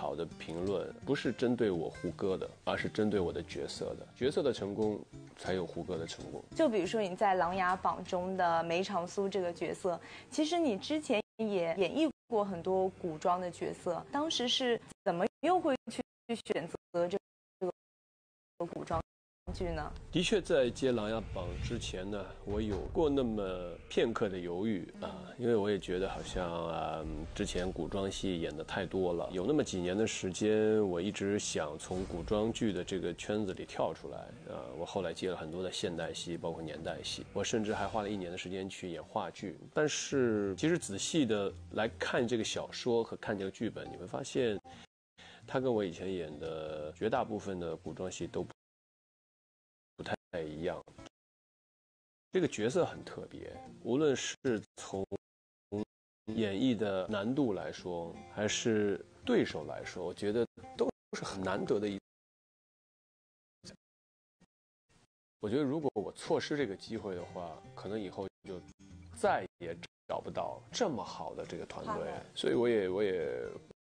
好的评论，不是针对我胡歌的，而是针对我的角色的。角色的成功，才有胡歌的成功。 就比如说你在《琅琊榜》中的梅长苏这个角色，其实你之前也演绎过很多古装的角色，当时是怎么又会去选择这个古装剧呢？ 的确，在接《琅琊榜》之前呢，我有过那么片刻的犹豫因为我也觉得好像之前古装戏演得太多了，有那么几年的时间，我一直想从古装剧的这个圈子里跳出来我后来接了很多的现代戏，包括年代戏，我甚至还花了1年的时间去演话剧。但是其实仔细的来看这个小说和看这个剧本，你会发现，它跟我以前演的绝大部分的古装戏都不太一样。这个角色很特别，无论是从演绎的难度来说，还是对手来说，我觉得都是很难得的我觉得如果我错失这个机会的话，可能以后就再也找不到这么好的这个团队，所以我也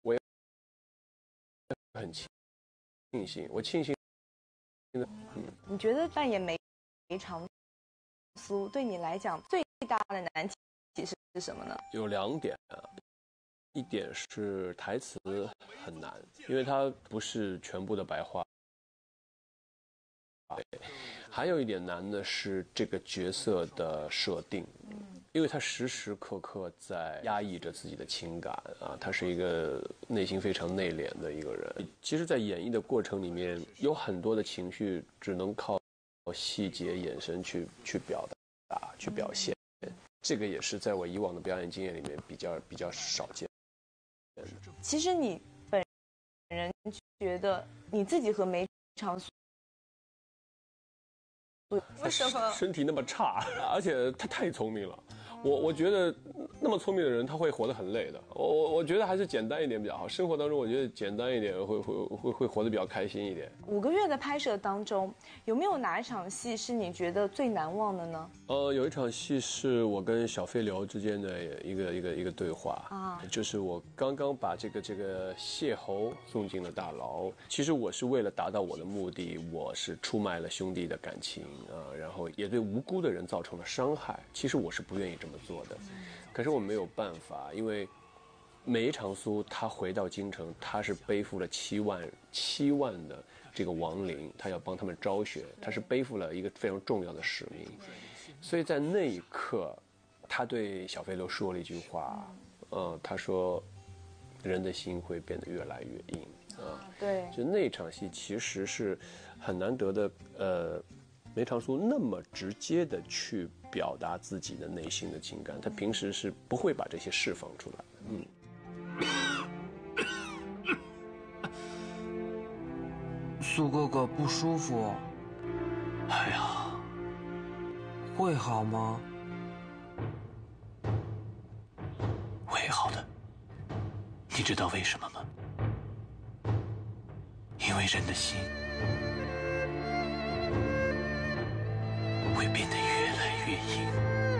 很庆幸，我庆幸。 你觉得扮演梅长苏对你来讲最大的难题是什么呢？ 有2点一点是台词很难，因为它不是全部的白话。还有一点难的是这个角色的设定，因为他时时刻刻在压抑着自己的情感他是一个内心非常内敛的一个人。其实在演绎的过程里面，有很多的情绪只能靠细节眼神去表达去表现，这个也是在我以往的表演经验里面比较少见。 其实你本人觉得你自己和梅长苏为什么身体那么差，而且他太聪明了。我觉得那么聪明的人他会活得很累的。我觉得还是简单一点比较好。生活当中我觉得简单一点会活得比较开心一点。 5个月的拍摄当中，有没有哪一场戏是你觉得最难忘的呢？ 有一场戏是我跟小飞流之间的一个对话就是我刚刚把这个谢侯送进了大牢。其实我是为了达到我的目的，我是出卖了兄弟的感情然后也对无辜的人造成了伤害。其实我是不愿意这么做的，可是我没有办法，因为梅长苏他回到京城，他是背负了7万的这个亡灵，他要帮他们昭雪，他是背负了一个非常重要的使命。所以在那一刻，他对小飞流说了一句话他说人的心会变得越来越硬对， 就那场戏其实是很难得的梅长苏那么直接的去表达自己的内心的情感，他平时是不会把这些释放出来的。 苏哥哥不舒服。 哎呀， 会好吗？ 会好的。你知道为什么吗？因为人的心会变得越来越硬。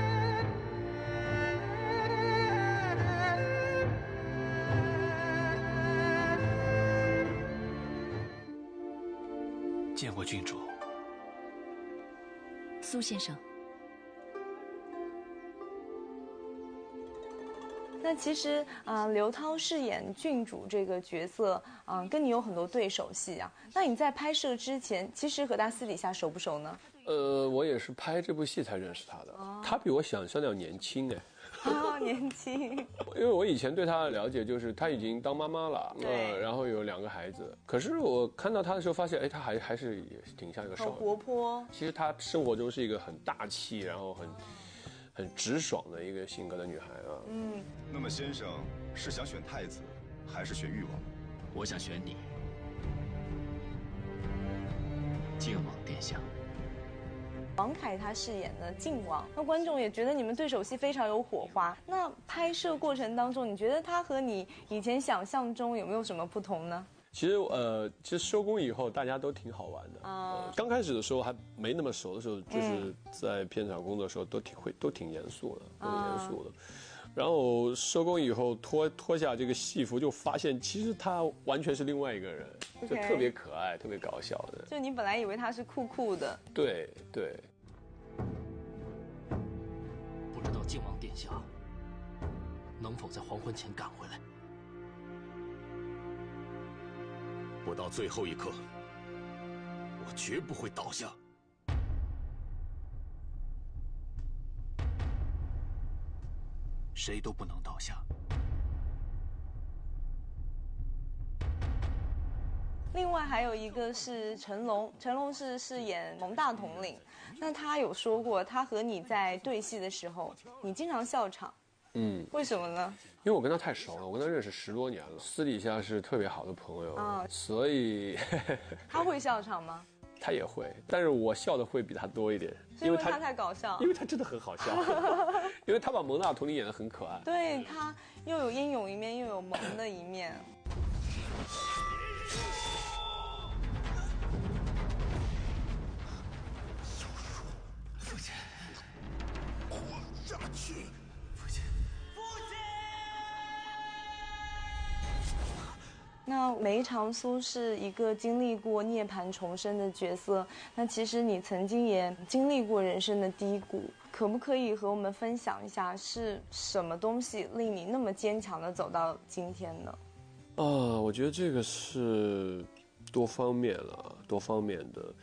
见过郡主。 苏先生。 那其实刘涛饰演郡主这个角色跟你有很多对手戏那你在拍摄之前，其实和他私底下熟不熟呢？ 我也是拍这部戏才认识他的。他比我想象的要年轻年轻。 因为我以前对他的了解就是他已经当妈妈了，然后有2个孩子。可是我看到他的时候发现，他还是也挺像一个少女， 很活泼。 其实他生活中是一个很大气，然后很直爽的一个性格的女孩那么先生是想选太子，还是选誉王？ 我想选你。靖王殿下。 王凯他饰演的靖王，那观众也觉得你们对手戏非常有火花。那拍摄过程当中，你觉得他和你以前想象中有没有什么不同呢？ 其实收工以后大家都挺好玩的刚开始的时候还没那么熟的时候，就是在片场工作的时候都挺严肃的， 然后收工以后脱下这个戏服，就发现其实他完全是另外一个人，就特别可爱，特别搞笑的。 就你本来以为他是酷酷的， 对对。 不知道靖王殿下能否在黄昏前赶回来？ 不到最后一刻，我绝不会倒下。谁都不能倒下。 另外还有一个是成龙，成龙是饰演蒙大统领。那他有说过，他和你在对戏的时候，你经常笑场。为什么呢？ 因为我跟他太熟了，我跟他认识10多年了，私底下是特别好的朋友所以他会笑场吗？ 他也会，但是我笑的会比他多一点， 因为他太搞笑， 因为他真的很好笑，因为他把蒙大统领演得很可爱， 对，他又有英勇一面，又有萌的一面。 父亲，活下去！父亲，父亲！ 那梅长苏是一个经历过涅槃重生的角色，那其实你曾经也经历过人生的低谷，可不可以和我们分享一下，是什么东西令你那么坚强的走到今天呢？ 我觉得这个是多方面的，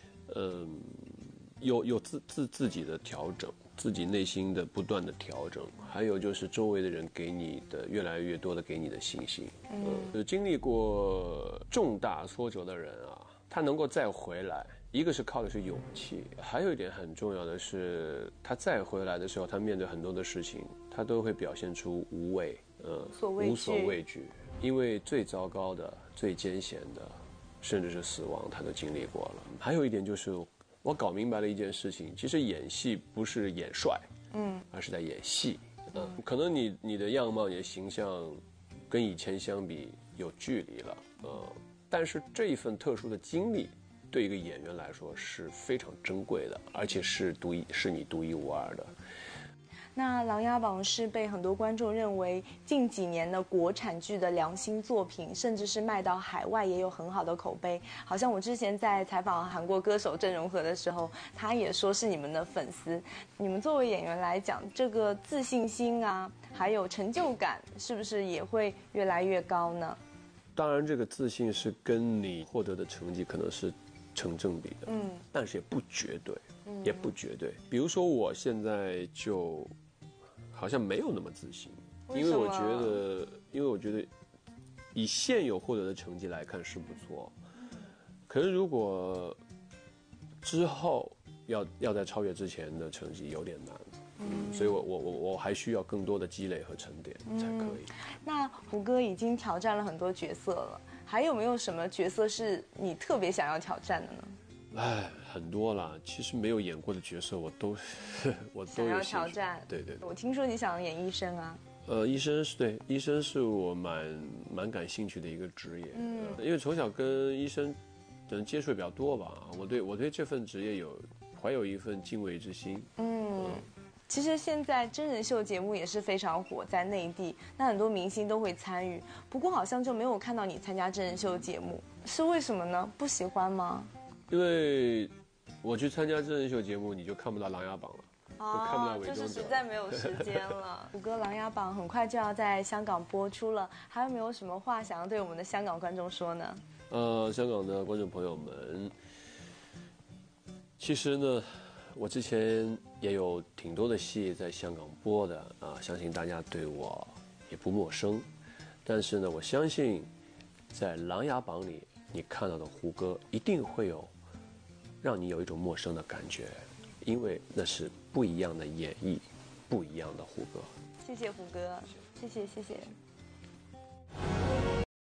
有自己的调整，自己内心的不断的调整，还有就是周围的人给你的越来越多的给你的信心。经历过重大挫折的人啊，他能够再回来，一个是靠的是勇气，还有一点很重要的是，他再回来的时候，他面对很多的事情，他都会表现出无畏，无所畏惧，因为最糟糕的、最艰险的，甚至是死亡，他都经历过了。还有一点就是，我搞明白了一件事情，其实演戏不是演帅，而是在演戏。可能你的样貌、你的形象，跟以前相比有距离了，但是这一份特殊的经历，对一个演员来说是非常珍贵的，而且是你独一无二的。 那《琅琊榜》是被很多观众认为近几年的国产剧的良心作品，甚至是卖到海外也有很好的口碑。好像我之前在采访韩国歌手郑容和的时候，他也说是你们的粉丝。你们作为演员来讲，这个自信心啊，还有成就感，是不是也会越来越高呢？ 当然，这个自信是跟你获得的成绩可能是成正比的，但是也不绝对，也不绝对。比如说，我现在就好像没有那么自信，因为我觉得，以现有获得的成绩来看是不错，可是如果之后要在超越之前的成绩有点难。所以我还需要更多的积累和沉淀才可以。 那胡歌已经挑战了很多角色了，还有没有什么角色是你特别想要挑战的呢？ 很多啦，其实没有演过的角色我都想要挑战。 对对。 我听说你想演医生啊。 医生是我蛮感兴趣的一个职业。因为从小跟医生可能接触比较多吧，我对这份职业怀有一份敬畏之心。 其实现在真人秀节目也是非常火，在内地，那很多明星都会参与。不过好像就没有看到你参加真人秀节目，是为什么呢？不喜欢吗？ 因为我去参加真人秀节目，你就看不到《琅琊榜》了，就看不到伪装者， 就是实在没有时间了。胡歌《琅琊榜》很快就要在香港播出了，还有没有什么话想要对我们的香港观众说呢？ 香港的观众朋友们，其实呢，我之前也有挺多的戏在香港播的相信大家对我也不陌生。但是呢，我相信在《琅琊榜》里你看到的胡歌一定会让你有一种陌生的感觉，因为那是不一样的演绎，不一样的胡歌。 谢谢胡歌，谢谢。